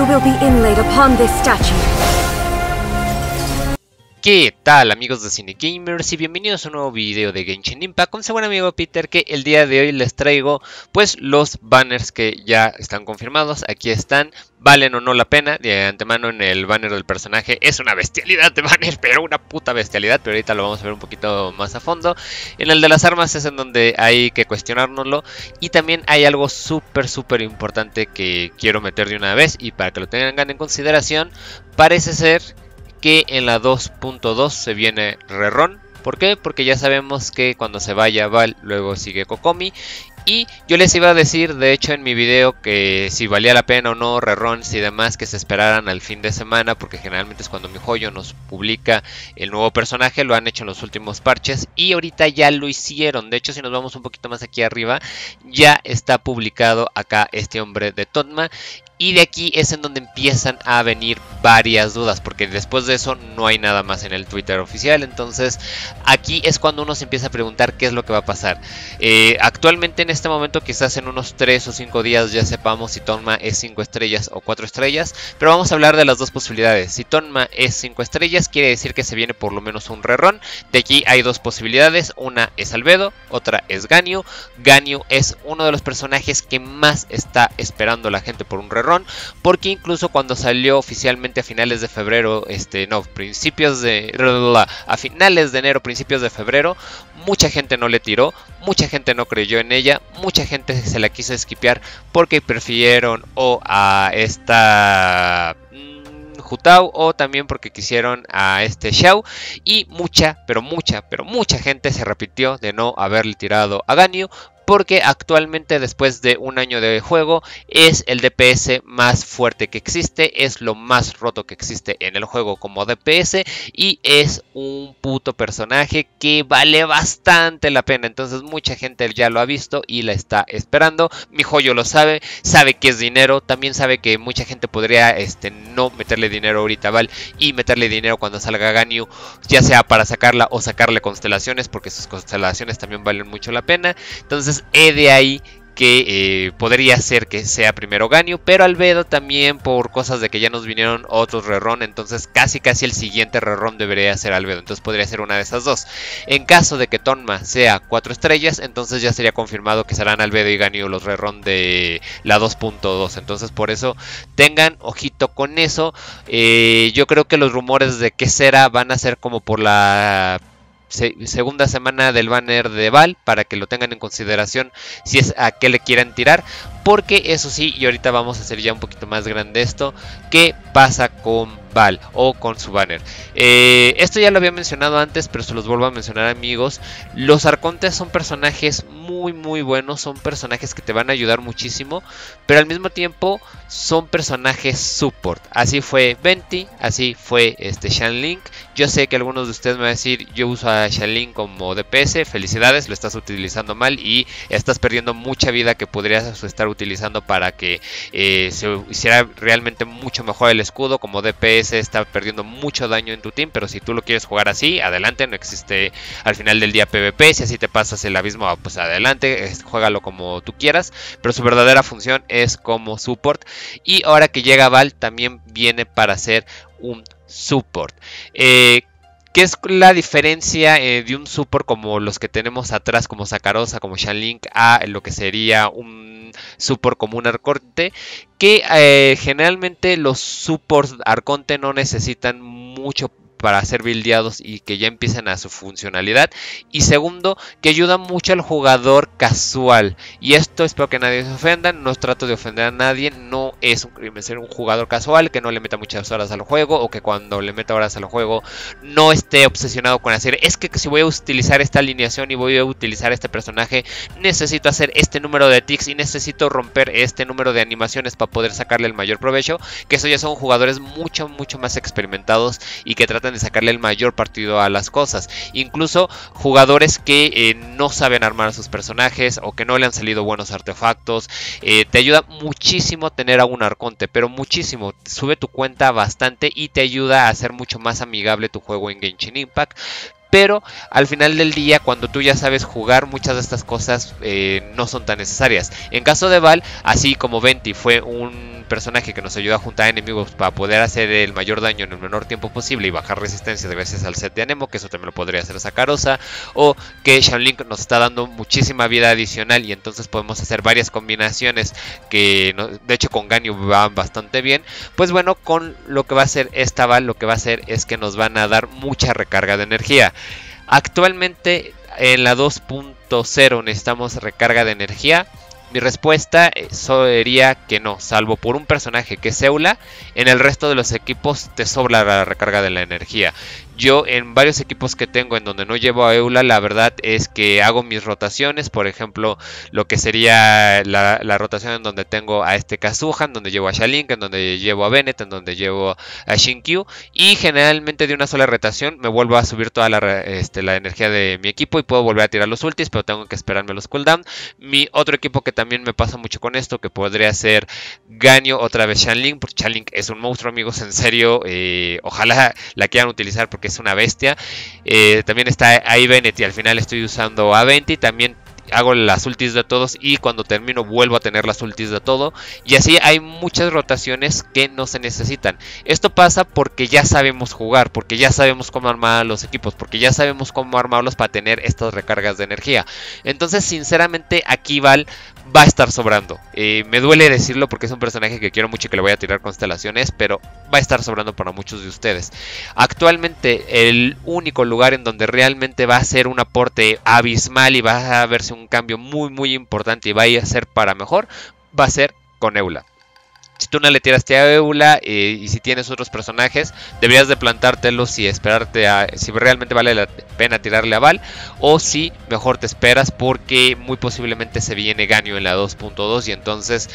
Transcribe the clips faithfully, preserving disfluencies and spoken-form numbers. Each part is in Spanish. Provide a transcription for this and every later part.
will be inlaid upon this statue. ¿Qué tal, amigos de Cinegamers? Y bienvenidos a un nuevo video de Genshin Impact con su buen amigo Peter, que el día de hoy les traigo pues los banners que ya están confirmados. Aquí están, valen o no la pena. De antemano, en el banner del personaje es una bestialidad de banner, pero una puta bestialidad, pero ahorita lo vamos a ver un poquito más a fondo. En el de las armas es en donde hay que cuestionárnoslo, y también hay algo súper súper importante que quiero meter de una vez y para que lo tengan en consideración. Parece ser que en la dos punto dos se viene rerun. ¿Por qué? Porque ya sabemos que cuando se vaya Val, luego sigue Kokomi. Y yo les iba a decir, de hecho, en mi video, que si valía la pena o no reruns y demás, que se esperaran al fin de semana, porque generalmente es cuando MiHoYo nos publica el nuevo personaje. Lo han hecho en los últimos parches y ahorita ya lo hicieron. De hecho, si nos vamos un poquito más aquí arriba, ya está publicado acá este hombre de Tonma. Y de aquí es en donde empiezan a venir varias dudas, porque después de eso no hay nada más en el Twitter oficial. Entonces aquí es cuando uno se empieza a preguntar qué es lo que va a pasar. Eh, actualmente en este momento, quizás en unos tres o cinco días ya sepamos si Tonma es cinco estrellas o cuatro estrellas. Pero vamos a hablar de las dos posibilidades. Si Tonma es cinco estrellas, quiere decir que se viene por lo menos un rerun. De aquí hay dos posibilidades, una es Albedo, otra es Ganyu. Ganyu es uno de los personajes que más está esperando la gente por un rerun, porque incluso cuando salió oficialmente a finales de febrero, este, no, principios de, a finales de enero, principios de febrero, mucha gente no le tiró, mucha gente no creyó en ella, mucha gente se la quiso esquipear porque prefirieron o a esta Hu Tao, o también porque quisieron a este Xiao, y mucha, pero mucha, pero mucha gente se repitió de no haberle tirado a Ganyu, porque actualmente, después de un año de juego, es el D P S más fuerte que existe, es lo más roto que existe en el juego como D P S, y es un puto personaje que vale bastante la pena. Entonces mucha gente ya lo ha visto y la está esperando. MiHoYo lo sabe, sabe que es dinero, también sabe que mucha gente podría este, no meterle dinero ahorita a Val y meterle dinero cuando salga Ganyu, ya sea para sacarla o sacarle constelaciones, porque sus constelaciones también valen mucho la pena. Entonces he de ahí que eh, podría ser que sea primero Ganyu, pero Albedo también, por cosas de que ya nos vinieron otros rerun, entonces casi casi el siguiente rerun debería ser Albedo, entonces podría ser una de esas dos. En caso de que Tonma sea cuatro estrellas, entonces ya sería confirmado que serán Albedo y Ganyu los rerun de la dos punto dos, entonces por eso tengan ojito con eso. Eh, yo creo que los rumores de qué será van a ser como por la segunda semana del banner de Val, para que lo tengan en consideración si es a qué le quieran tirar, porque eso sí, y ahorita vamos a hacer ya un poquito más grande esto, qué pasa con Val o con su banner. Eh, esto ya lo había mencionado antes, pero se los vuelvo a mencionar, amigos. Los arcontes son personajes muy muy buenos, son personajes que te van a ayudar muchísimo, pero al mismo tiempo son personajes support. Así fue Venti, así fue este Xianling. Yo sé que algunos de ustedes me van a decir, yo uso a Xianling como D P S, felicidades, lo estás utilizando mal y estás perdiendo mucha vida que podrías estar utilizando para que eh, se hiciera realmente mucho mejor el escudo. Como D P S está perdiendo mucho daño en tu team, pero si tú lo quieres jugar así, adelante, no existe al final del día PvP. Si así te pasas el abismo, pues adelante, juégalo como tú quieras, pero su verdadera función es como support. Y ahora que llega Val, también viene para ser un support. Eh, ¿Qué es la diferencia eh, de un support como los que tenemos atrás, como Sakarosa, como Xianling, a lo que sería un support como un arconte? Que eh, generalmente los supports arconte no necesitan mucho para ser buildeados y que ya empiecen a su funcionalidad. Y segundo, que ayuda mucho al jugador casual. Y esto espero que nadie se ofenda, no trato de ofender a nadie, no es un crimen ser un jugador casual que no le meta muchas horas al juego, o que cuando le meta horas al juego no esté obsesionado con hacer, es que si voy a utilizar esta alineación y voy a utilizar este personaje, necesito hacer este número de ticks y necesito romper este número de animaciones para poder sacarle el mayor provecho. Que eso ya son jugadores mucho mucho más experimentados y que tratan de sacarle el mayor partido a las cosas. Incluso jugadores que eh, no saben armar a sus personajes o que no le han salido buenos artefactos. Eh, te ayuda muchísimo tener a un arconte, pero muchísimo. Sube tu cuenta bastante y te ayuda a hacer mucho más amigable tu juego en Genshin Impact. Pero al final del día, cuando tú ya sabes jugar, muchas de estas cosas eh, no son tan necesarias. En caso de Val, así como Venti fue un personaje que nos ayuda a juntar enemigos para poder hacer el mayor daño en el menor tiempo posible y bajar resistencia gracias al set de Anemo, que eso también lo podría hacer Sakarosa, o que Xiangling nos está dando muchísima vida adicional y entonces podemos hacer varias combinaciones que no, de hecho con Ganyu van bastante bien. Pues bueno, con lo que va a hacer esta Val, lo que va a hacer es que nos van a dar mucha recarga de energía. Actualmente en la dos punto cero necesitamos recarga de energía. Mi respuesta sería que no, salvo por un personaje que es Eula, en el resto de los equipos te sobra la recarga de la energía. Yo en varios equipos que tengo en donde no llevo a Eula, la verdad es que hago mis rotaciones, por ejemplo, lo que sería la, la rotación en donde tengo a este Kazuha, en donde llevo a Xiangling, en donde llevo a Bennett, en donde llevo a Shinkyu, y generalmente de una sola rotación me vuelvo a subir toda la, este, la energía de mi equipo y puedo volver a tirar los ultis, pero tengo que esperarme los cooldown. Mi otro equipo que también me pasa mucho con esto, que podría ser Ganyu, otra vez Xiangling, porque Xiangling es un monstruo, amigos, en serio, eh, ojalá la quieran utilizar porque es una bestia. Eh, también está ahí Bennett y al final estoy usando a Venti, también hago las ultis de todos y cuando termino vuelvo a tener las ultis de todo, y así hay muchas rotaciones que no se necesitan. Esto pasa porque ya sabemos jugar, porque ya sabemos cómo armar los equipos, porque ya sabemos cómo armarlos para tener estas recargas de energía. Entonces sinceramente aquí Val va a estar sobrando. Eh, me duele decirlo porque es un personaje que quiero mucho y que le voy a tirar constelaciones, pero va a estar sobrando para muchos de ustedes. Actualmente el único lugar en donde realmente va a ser un aporte abismal y va a verse un cambio muy muy importante y va a ser para mejor, va a ser con Eula. Si tú no le tiraste a Eula eh, y si tienes otros personajes, deberías de plantártelos y esperarte a si realmente vale la pena tirarle a Val, o si mejor te esperas porque muy posiblemente se viene Ganyu en la dos punto dos y entonces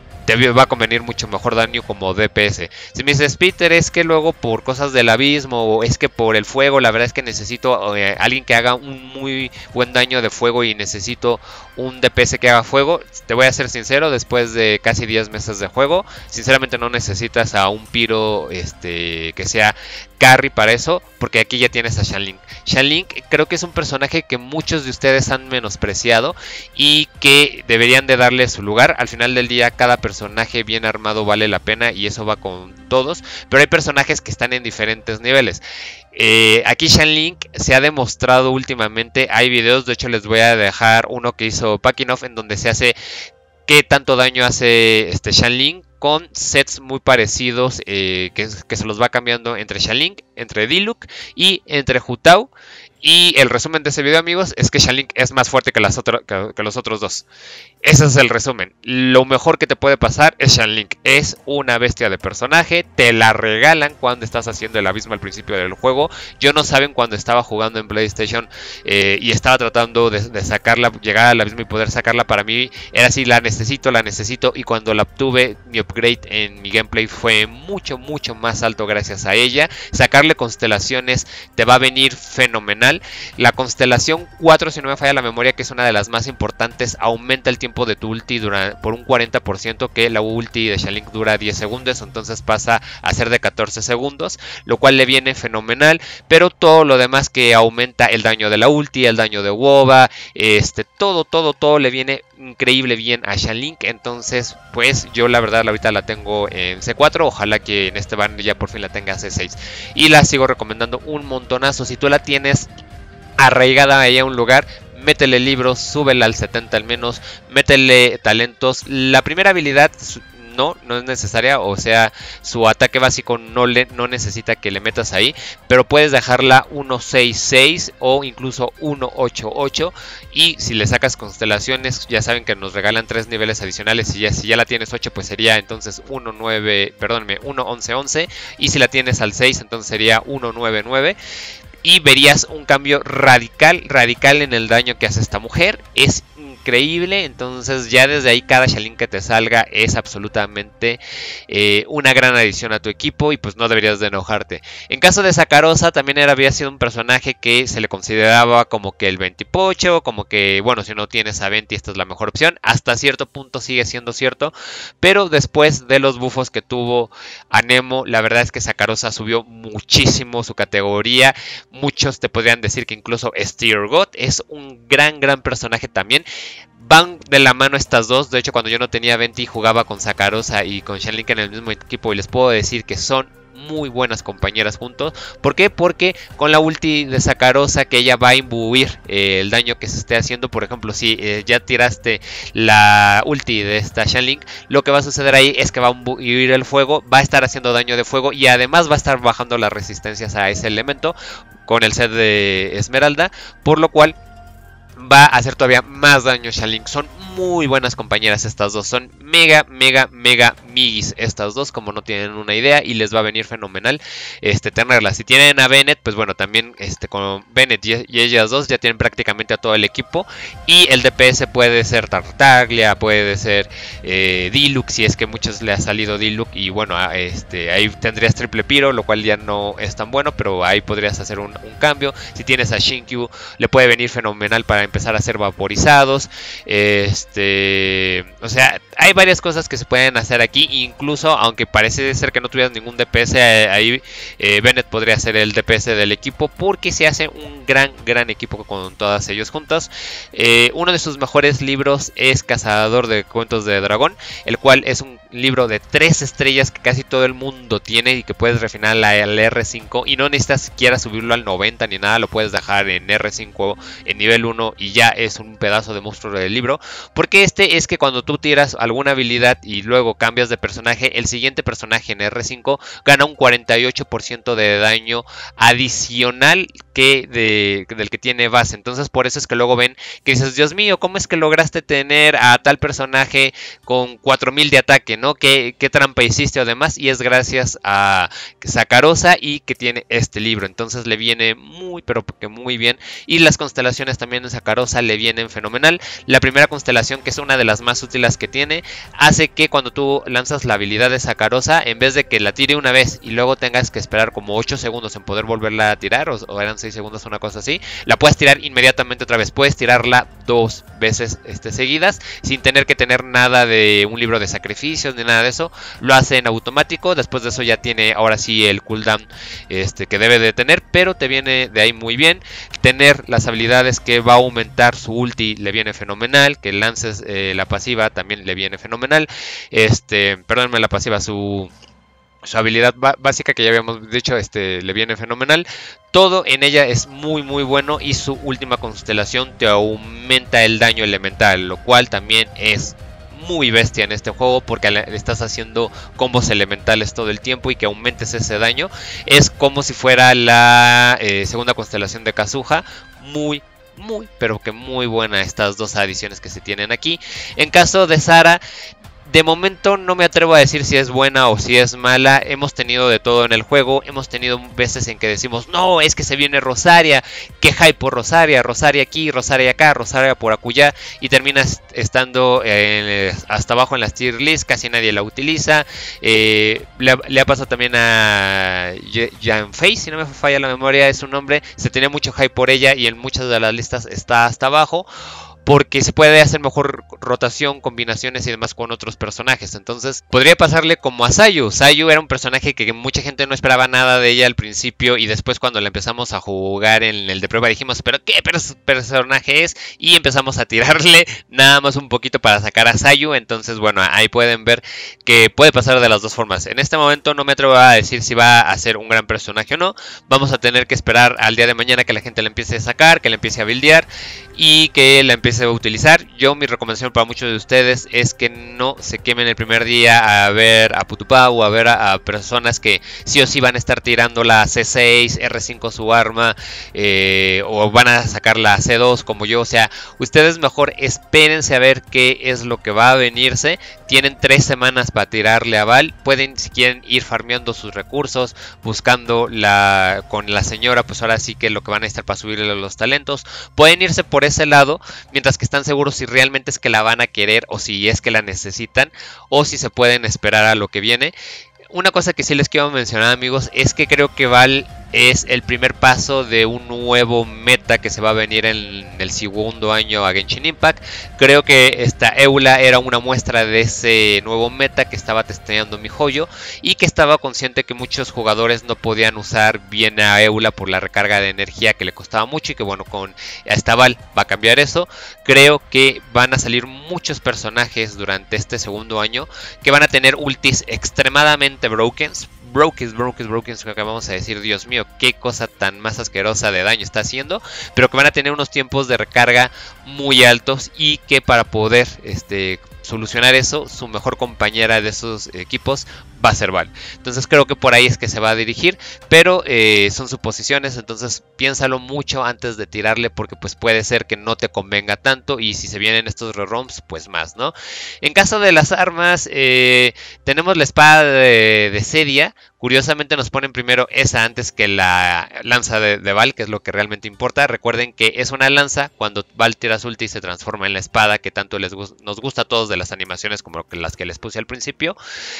te va a convenir mucho mejor daño como D P S. Si me dices, Peter, es que luego por cosas del abismo o es que por el fuego, la verdad es que necesito eh, alguien que haga un muy buen daño de fuego y necesito un D P S que haga fuego. Te voy a ser sincero, después de casi diez meses de juego, sinceramente no necesitas a un Pyro este, que sea carry para eso, porque aquí ya tienes a Xiangling. Xiangling creo que es un personaje que muchos de ustedes han menospreciado y que deberían de darle su lugar. Al final del día cada personaje bien armado vale la pena y eso va con todos, pero hay personajes que están en diferentes niveles. Eh, aquí Xiangling se ha demostrado últimamente, hay videos, de hecho les voy a dejar uno que hizo Pakinov en donde se hace qué tanto daño hace este Xiangling con sets muy parecidos eh, que, que se los va cambiando entre Xiangling, entre Diluc y entre Hu Tao. Y el resumen de ese video, amigos, es que Xiangling es más fuerte que, las otro, que, que los otros dos. Ese es el resumen. Lo mejor que te puede pasar es Xiangling. Es una bestia de personaje. Te la regalan cuando estás haciendo el abismo al principio del juego. Yo no saben cuando estaba jugando en PlayStation eh, y estaba tratando de, de sacarla, llegar al abismo y poder sacarla. Para mí era así, la necesito, la necesito. Y cuando la obtuve, mi upgrade en mi gameplay fue mucho, mucho más alto gracias a ella. Sacarle constelaciones te va a venir fenomenal. La constelación cuatro, si no me falla la memoria, que es una de las más importantes, aumenta el tiempo de tu ulti dura, por un cuarenta por ciento, que la ulti de Xiangling dura diez segundos, entonces pasa a ser de catorce segundos, lo cual le viene fenomenal. Pero todo lo demás que aumenta el daño de la ulti, el daño de Woba, este, todo, todo, todo le viene increíble bien a Xiangling. Entonces, pues yo la verdad ahorita la tengo en C cuatro, ojalá que en este ban ya por fin la tenga C seis. Y la sigo recomendando un montonazo. Si tú la tienes arraigada ahí a un lugar, métele libros, súbela al setenta al menos, métele talentos. La primera habilidad no, no es necesaria, o sea, su ataque básico no, le, no necesita que le metas ahí, pero puedes dejarla uno seis seis o incluso uno ocho ocho, y si le sacas constelaciones, ya saben que nos regalan tres niveles adicionales, y ya, si ya la tienes ocho, pues sería entonces uno nueve, perdónme, uno once once, y si la tienes al seis, entonces sería uno nueve nueve. Y verías un cambio radical, radical en el daño que hace esta mujer. Es increíble. Entonces ya desde ahí cada Xiangling que te salga es absolutamente eh, una gran adición a tu equipo. Y pues no deberías de enojarte. En caso de Sakarosa también era, había sido un personaje que se le consideraba como que el veintipocho. Como que bueno, si no tienes a Venti esta es la mejor opción. Hasta cierto punto sigue siendo cierto. Pero después de los buffos que tuvo Anemo, la verdad es que Sakarosa subió muchísimo su categoría. Muchos te podrían decir que incluso Steer God es un gran, gran personaje también. Van de la mano estas dos. De hecho, cuando yo no tenía Venti jugaba con Zakarosa y con Xianling en el mismo equipo y les puedo decir que son muy buenas compañeras juntos. ¿Por qué? Porque con la ulti de Zakarosa, que ella va a imbuir eh, el daño que se esté haciendo. Por ejemplo, si eh, ya tiraste la ulti de esta Xianling, lo que va a suceder ahí es que va a imbuir el fuego, va a estar haciendo daño de fuego y además va a estar bajando las resistencias a ese elemento con el set de Esmeralda, por lo cual va a hacer todavía más daño Xianling. Son muy buenas compañeras estas dos. Son mega, mega, mega migis estas dos, como no tienen una idea. Y les va a venir fenomenal este, tenerlas. Si tienen a Bennett, pues bueno, también este, con Bennett y, y ellas dos ya tienen prácticamente a todo el equipo. Y el D P S puede ser Tartaglia, puede ser eh, Diluc, si es que muchos le ha salido Diluc. Y bueno, este, ahí tendrías triple Pyro, lo cual ya no es tan bueno, pero ahí podrías hacer un, un cambio. Si tienes a Shinkyu, le puede venir fenomenal para empezar a ser vaporizados. Este, o sea, hay varias cosas que se pueden hacer aquí. Incluso, aunque parece ser que no tuvieras ningún D P S, ahí eh, Bennett podría ser el D P S del equipo, porque se hace un gran, gran equipo con todas ellos juntas. Eh, uno de sus mejores libros es Cazador de Cuentos de Dragón, el cual es un libro de tres estrellas que casi todo el mundo tiene y que puedes refinar al R cinco y no necesitas siquiera subirlo al noventa ni nada, lo puedes dejar en R cinco en nivel uno y ya es un pedazo de monstruo del libro. Porque este es que cuando tú tiras alguna habilidad y luego cambias de personaje, el siguiente personaje en R cinco gana un cuarenta y ocho por ciento de daño adicional que de, del que tiene base. Entonces por eso es que luego ven que dices, Dios mío, ¿cómo es que lograste tener a tal personaje con cuatro mil de ataque, ¿no? ¿Qué, qué trampa hiciste o demás? Y es gracias a Zakarosa y que tiene este libro. Entonces le viene muy, pero que muy bien. Y las constelaciones también de Zakarosa le vienen fenomenal. La primera constelación, que es una de las más útiles que tiene, hace que cuando tú lanzas la habilidad de Zakarosa, en vez de que la tire una vez y luego tengas que esperar como ocho segundos en poder volverla a tirar, o, o eran seis segundos, una cosa así, la puedes tirar inmediatamente otra vez. Puedes tirarla dos veces este, seguidas, sin tener que tener nada de un libro de sacrificios ni nada de eso. Lo hace en automático. Después de eso ya tiene ahora sí el cooldown este, que debe de tener, pero te viene de ahí muy bien. Tener las habilidades que va a aumentar su ulti le viene fenomenal. Que lances eh, la pasiva también le viene fenomenal. Este, perdónme, la pasiva, su... su habilidad básica que ya habíamos dicho, este, le viene fenomenal. Todo en ella es muy muy bueno y su última constelación te aumenta el daño elemental, lo cual también es muy bestia en este juego, porque le estás haciendo combos elementales todo el tiempo y que aumentes ese daño es como si fuera la eh, segunda constelación de Kazuha. Muy muy pero que muy buena estas dos adiciones que se tienen aquí. En caso de Sara, de momento no me atrevo a decir si es buena o si es mala. Hemos tenido de todo en el juego. Hemos tenido veces en que decimos, no, es que se viene Rosaria, que hype por Rosaria, Rosaria aquí, Rosaria acá, Rosaria por acullá, y terminas estando eh, hasta abajo en las tier list, casi nadie la utiliza. Eh, le, le ha pasado también a Yanfei, si no me falla la memoria es su nombre. Se tenía mucho hype por ella y en muchas de las listas está hasta abajo, porque se puede hacer mejor rotación, combinaciones y demás con otros personajes. Entonces podría pasarle como a Sayu. Sayu era un personaje que mucha gente no esperaba nada de ella al principio, y después cuando la empezamos a jugar en el de prueba dijimos, pero ¿qué pers personaje es? Y empezamos a tirarle nada más un poquito para sacar a Sayu. Entonces bueno, ahí pueden ver que puede pasar de las dos formas. En este momento no me atrevo a decir si va a ser un gran personaje o no. Vamos a tener que esperar al día de mañana que la gente la empiece a sacar, que la empiece a buildear y que la empiece a utilizar. Yo, mi recomendación para muchos de ustedes es que no se quemen el primer día a ver a Putupá o a ver a, a personas que sí o sí van a estar tirando la C seis, R cinco su arma, eh, o van a sacar la C dos como yo. O sea, ustedes mejor espérense a ver qué es lo que va a venirse. Tienen tres semanas para tirarle a Val. Pueden, si quieren, ir farmeando sus recursos, buscando la con la señora, pues ahora sí que lo que van a estar para subirle los talentos. Pueden irse por ese lado, mientras que están seguros si realmente es que la van a querer o si es que la necesitan, o si se pueden esperar a lo que viene. Una cosa que sí les quiero mencionar, amigos, es que creo que Val es el primer paso de un nuevo meta que se va a venir en el segundo año a Genshin Impact. Creo que esta Eula era una muestra de ese nuevo meta que estaba testeando MiHoYo y que estaba consciente que muchos jugadores no podían usar bien a Eula por la recarga de energía que le costaba mucho, y que bueno, con esta Val va a cambiar eso. Creo que van a salir muchos personajes durante este segundo año que van a tener ultis extremadamente broken. Broken, broken, broken, que vamos a decir, Dios mío, qué cosa tan más asquerosa de daño está haciendo, pero que van a tener unos tiempos de recarga muy altos y que para poder este, solucionar eso, su mejor compañera de esos equipos va a ser Val. Entonces creo que por ahí es que se va a dirigir, pero eh, son suposiciones, entonces piénsalo mucho antes de tirarle, porque pues puede ser que no te convenga tanto, y si se vienen estos reroms, pues más, ¿no? En caso de las armas, eh, tenemos la espada de, de Cedia. Curiosamente nos ponen primero esa antes que la lanza de, de Val, que es lo que realmente importa. Recuerden que es una lanza, cuando Val tira su ulti se transforma en la espada, que tanto les gu nos gusta a todos de las animaciones como las que les puse al principio.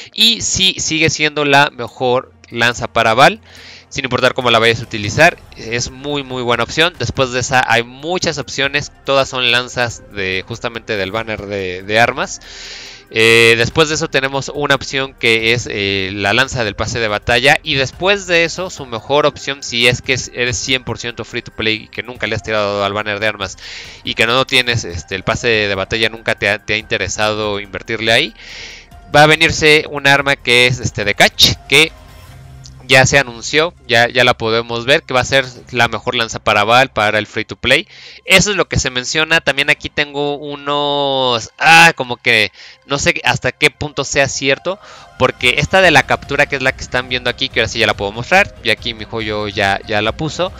Y sí, sigue siendo la mejor lanza para Val, sin importar cómo la vayas a utilizar. Es muy muy buena opción. Después de esa hay muchas opciones, todas son lanzas de justamente del banner de, de armas. Eh, después de eso tenemos una opción que es eh, la lanza del pase de batalla, y después de eso su mejor opción, si es que eres cien por ciento free to play y que nunca le has tirado al banner de armas y que no tienes este, el pase de batalla, nunca te ha, te ha interesado invertirle ahí, va a venirse un arma que es este de catch, que ya se anunció, ya, ya la podemos ver, que va a ser la mejor lanza para Val, para el free to play. Eso es lo que se menciona. También aquí tengo unos... Ah, como que no sé hasta qué punto sea cierto, porque esta de la captura, que es la que están viendo aquí, que ahora sí ya la puedo mostrar, y aquí MiHoYo ya, ya la puso.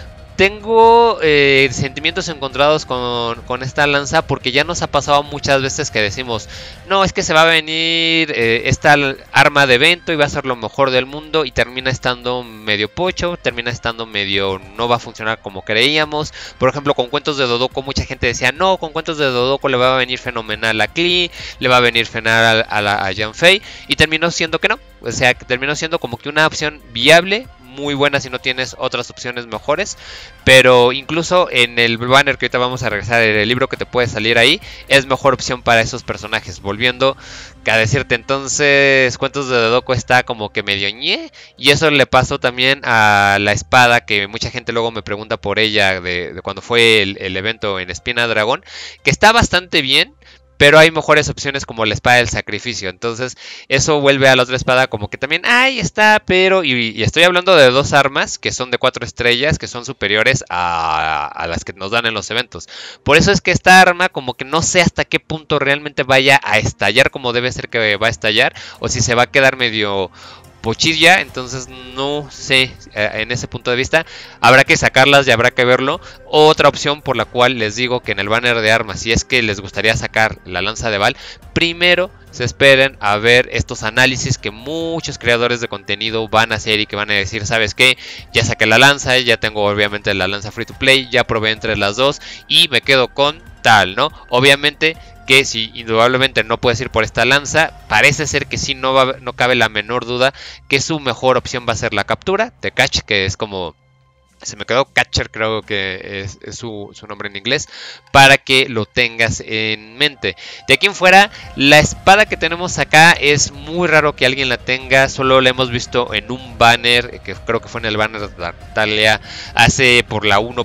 Tengo eh, sentimientos encontrados con, con esta lanza, porque ya nos ha pasado muchas veces que decimos, no, es que se va a venir eh, esta arma de evento y va a ser lo mejor del mundo, y termina estando medio pocho, termina estando medio, no va a funcionar como creíamos. Por ejemplo, con Cuentos de Dodoko mucha gente decía, no, con Cuentos de Dodoko le va a venir fenomenal a Klee, le va a venir fenomenal a, a, a Yanfei, y terminó siendo que no, o sea, que terminó siendo como que una opción viable, muy buena si no tienes otras opciones mejores. Pero incluso en el banner que ahorita vamos a regresar, en el libro que te puede salir ahí, es mejor opción para esos personajes. Volviendo a decirte, entonces Cuentos de Dodoko está como que medio ñe, y eso le pasó también a la espada, que mucha gente luego me pregunta por ella de, de cuando fue el, el evento en Espina Dragón, que está bastante bien, pero hay mejores opciones como la espada del sacrificio. Entonces eso vuelve a la otra espada como que también, ahí está, pero... Y, y estoy hablando de dos armas que son de cuatro estrellas, que son superiores a, a las que nos dan en los eventos. Por eso es que esta arma como que no sé hasta qué punto realmente vaya a estallar como debe ser que va a estallar, o si se va a quedar medio... pochilla, entonces no sé, eh, en ese punto de vista habrá que sacarlas y habrá que verlo. Otra opción por la cual les digo que en el banner de armas, si es que les gustaría sacar la lanza de Val, primero se esperen a ver estos análisis que muchos creadores de contenido van a hacer y que van a decir, ¿sabes qué? Ya saqué la lanza, ya tengo obviamente la lanza free to play, ya probé entre las dos y me quedo con tal, ¿no? Obviamente que si indudablemente no puedes ir por esta lanza, parece ser que sí, no, va, no cabe la menor duda que su mejor opción va a ser la captura de catch, que es como... Se me quedó Catcher, creo que es, es su, su nombre en inglés, para que lo tengas en mente. De aquí en fuera, la espada que tenemos acá es muy raro que alguien la tenga, solo la hemos visto en un banner, que creo que fue en el banner de Artalia, hace por la uno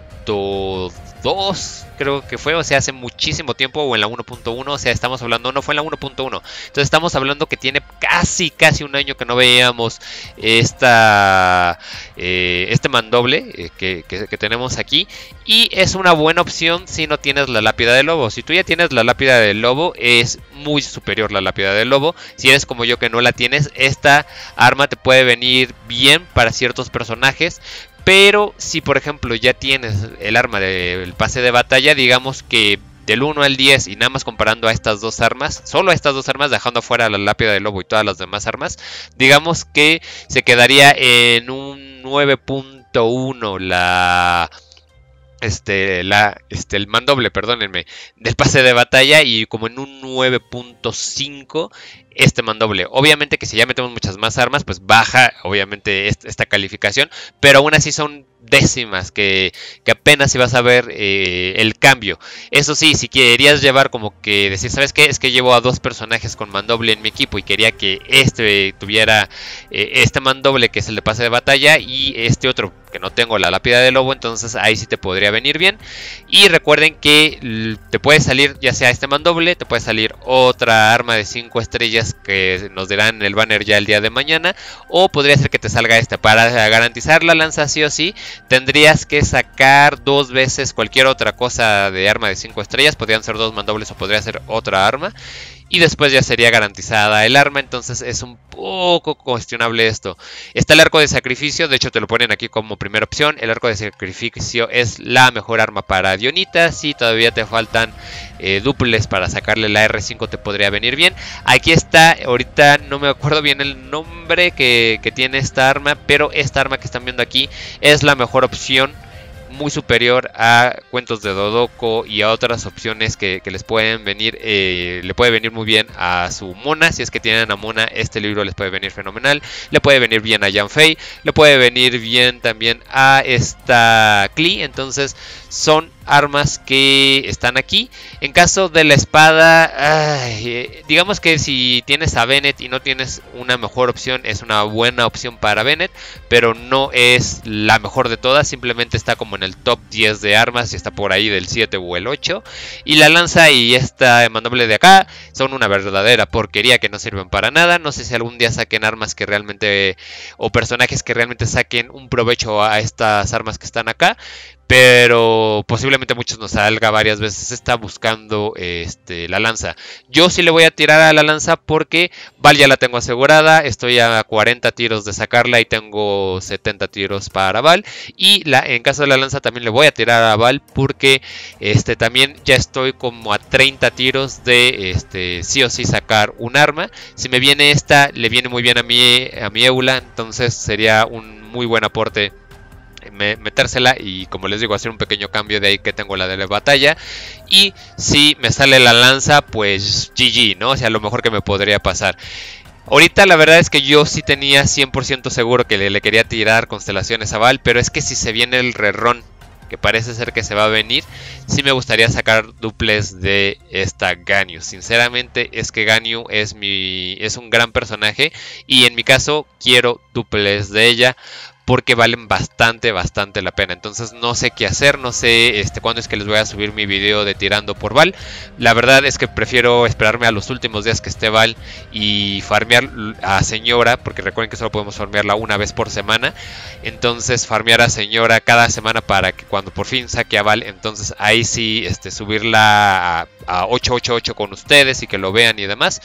punto dos, creo que fue, o sea, hace muchísimo tiempo, o en la uno punto uno, o sea, estamos hablando, no fue en la uno punto uno, entonces estamos hablando que tiene casi, casi un año que no veíamos esta, eh, este mandoble eh, que, que, que tenemos aquí, y es una buena opción si no tienes la lápida del lobo. Si tú ya tienes la lápida del lobo, es muy superior la lápida del lobo. Si eres como yo que no la tienes, esta arma te puede venir bien para ciertos personajes. Pero si por ejemplo ya tienes el arma del pase de batalla, digamos que del uno al diez y nada más comparando a estas dos armas, solo a estas dos armas, dejando afuera la lápida del lobo y todas las demás armas, digamos que se quedaría en un nueve punto uno la... Este, la, este, el mandoble, perdónenme, del pase de batalla, y como en un nueve punto cinco este mandoble. Obviamente que si ya metemos muchas más armas, pues baja obviamente esta, esta calificación, pero aún así son décimas que, que apenas si vas a ver eh, el cambio. Eso sí, si querías llevar como que decir, ¿sabes qué? Es que llevo a dos personajes con mandoble en mi equipo y quería que este tuviera eh, este mandoble que es el de pase de batalla y este otro que no tengo, la lápida de lobo, entonces ahí sí te podría venir bien. Y recuerden que te puede salir ya sea este mandoble, te puede salir otra arma de cinco estrellas que nos dirán en el banner ya el día de mañana, o podría ser que te salga esta. Para garantizar la lanza sí o sí, tendrías que sacar dos veces cualquier otra cosa de arma de cinco estrellas, podrían ser dos mandobles o podría ser otra arma, y después ya sería garantizada el arma. Entonces es un poco cuestionable esto. Está el arco de sacrificio, de hecho te lo ponen aquí como primera opción. El arco de sacrificio es la mejor arma para Dionita. Si todavía te faltan eh, duples para sacarle la R cinco, te podría venir bien. Aquí está, ahorita no me acuerdo bien el nombre que, que tiene esta arma, pero esta arma que están viendo aquí es la mejor opción, muy superior a Cuentos de Dodoko y a otras opciones que, que les pueden venir, eh, le puede venir muy bien a su Mona. Si es que tienen a Mona, este libro les puede venir fenomenal. Le puede venir bien a Yanfei, le puede venir bien también a esta Klee. Entonces son armas que están aquí. En caso de la espada, ay, digamos que si tienes a Bennett y no tienes una mejor opción, es una buena opción para Bennett, pero no es la mejor de todas. Simplemente está como en el top diez de armas y está por ahí del siete o el ocho. Y la lanza y esta mandoble de acá son una verdadera porquería que no sirven para nada. No sé si algún día saquen armas que realmente, o personajes que realmente saquen un provecho a estas armas que están acá, pero posiblemente muchos nos salga varias veces. Está buscando este, la lanza. Yo sí le voy a tirar a la lanza porque Val ya la tengo asegurada. Estoy a cuarenta tiros de sacarla y tengo setenta tiros para Val. Y la, en caso de la lanza también le voy a tirar a Val porque este, también ya estoy como a treinta tiros de este, sí o sí sacar un arma. Si me viene esta, le viene muy bien a mi, a mi Eula. Entonces sería un muy buen aporte metérsela y, como les digo, hacer un pequeño cambio. De ahí que tengo la de la batalla. Y si me sale la lanza, pues G G, ¿no? O sea, lo mejor que me podría pasar. Ahorita la verdad es que yo sí tenía cien por ciento seguro que le, le quería tirar constelaciones a Val, pero es que si se viene el rerón, que parece ser que se va a venir, sí me gustaría sacar duples de esta Ganyu. Sinceramente es que Ganyu es, mi, es un gran personaje y en mi caso quiero duples de ella, porque valen bastante, bastante la pena. Entonces no sé qué hacer, no sé este, cuándo es que les voy a subir mi video de tirando por Val. La verdad es que prefiero esperarme a los últimos días que esté Val y farmear a Señora, porque recuerden que solo podemos farmearla una vez por semana. Entonces farmear a Señora cada semana para que cuando por fin saque a Val, entonces ahí sí este, subirla a, a ocho ocho ocho con ustedes y que lo vean y demás.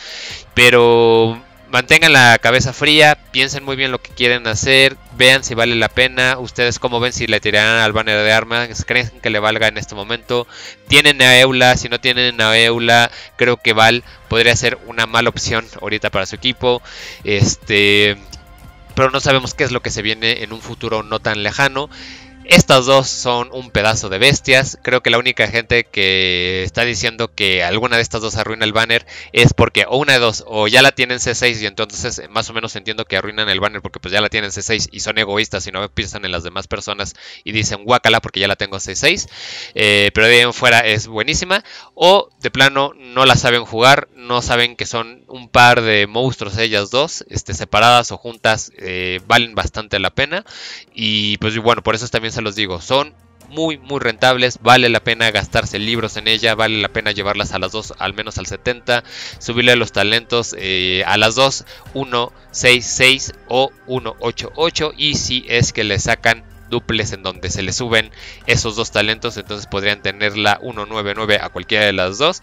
Pero mantengan la cabeza fría, piensen muy bien lo que quieren hacer, vean si vale la pena. Ustedes cómo ven, si le tirarán al banner de armas, creen que le valga en este momento. Tienen a Eula, si no tienen a Eula, creo que Val podría ser una mala opción ahorita para su equipo. Este, pero no sabemos qué es lo que se viene en un futuro no tan lejano. Estas dos son un pedazo de bestias. Creo que la única gente que está diciendo que alguna de estas dos arruina el banner es porque o una de dos, o ya la tienen C seis y entonces más o menos entiendo que arruinan el banner porque pues ya la tienen C seis y son egoístas y no piensan en las demás personas y dicen guácala porque ya la tengo C seis, eh, pero de ahí en fuera es buenísima. O de plano no la saben jugar, no saben que son un par de monstruos ellas dos, este, separadas o juntas, eh, valen bastante la pena. Y pues bueno, por eso también se los digo, son muy muy rentables, vale la pena gastarse libros en ella, vale la pena llevarlas a las dos al menos al setenta, subirle los talentos eh, a las dos uno seis seis o uno ocho ocho, y si es que le sacan duples en donde se le suben esos dos talentos, entonces podrían tenerla uno nueve nueve a cualquiera de las dos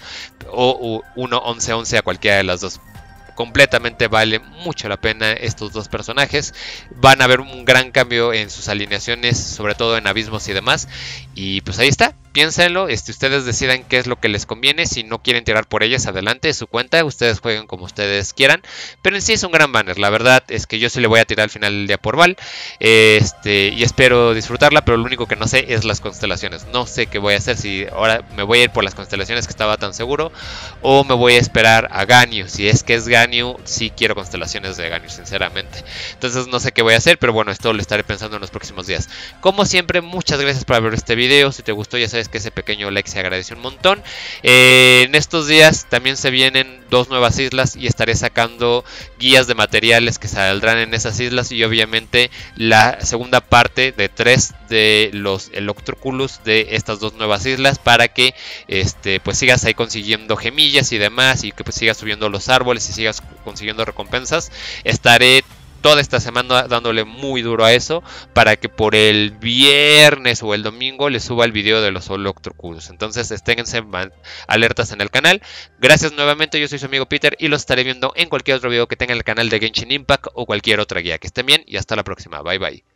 o uno once once a cualquiera de las dos. Completamente vale mucho la pena estos dos personajes. Van a ver un gran cambio en sus alineaciones, sobre todo en abismos y demás. Y pues ahí está. piénsenlo, este, ustedes decidan qué es lo que les conviene. Si no quieren tirar por ellas, adelante, es su cuenta, ustedes jueguen como ustedes quieran. Pero en sí es un gran banner, la verdad es que yo sí le voy a tirar al final del día por Val. Este, y espero disfrutarla, pero lo único que no sé es las constelaciones. No sé qué voy a hacer, si ahora me voy a ir por las constelaciones que estaba tan seguro, o me voy a esperar a Ganyu. Si es que es Ganyu, sí quiero constelaciones de Ganyu, sinceramente. Entonces no sé qué voy a hacer, pero bueno, esto lo estaré pensando en los próximos días. Como siempre, muchas gracias por ver este video. Si te gustó, ya sabes que ese pequeño like se agradece un montón. Eh, en estos días también se vienen dos nuevas islas y estaré sacando guías de materiales que saldrán en esas islas, y obviamente la segunda parte de tres de los Electroculus de estas dos nuevas islas, para que este pues sigas ahí consiguiendo gemillas y demás, y que pues sigas subiendo los árboles y sigas consiguiendo recompensas. Estaré toda esta semana dándole muy duro a eso, para que por el viernes o el domingo les suba el video de los Electroculus. Entonces esténse alertas en el canal. Gracias nuevamente, yo soy su amigo Peter y los estaré viendo en cualquier otro video que tenga en el canal de Genshin Impact o cualquier otra guía. Que estén bien y hasta la próxima. Bye bye.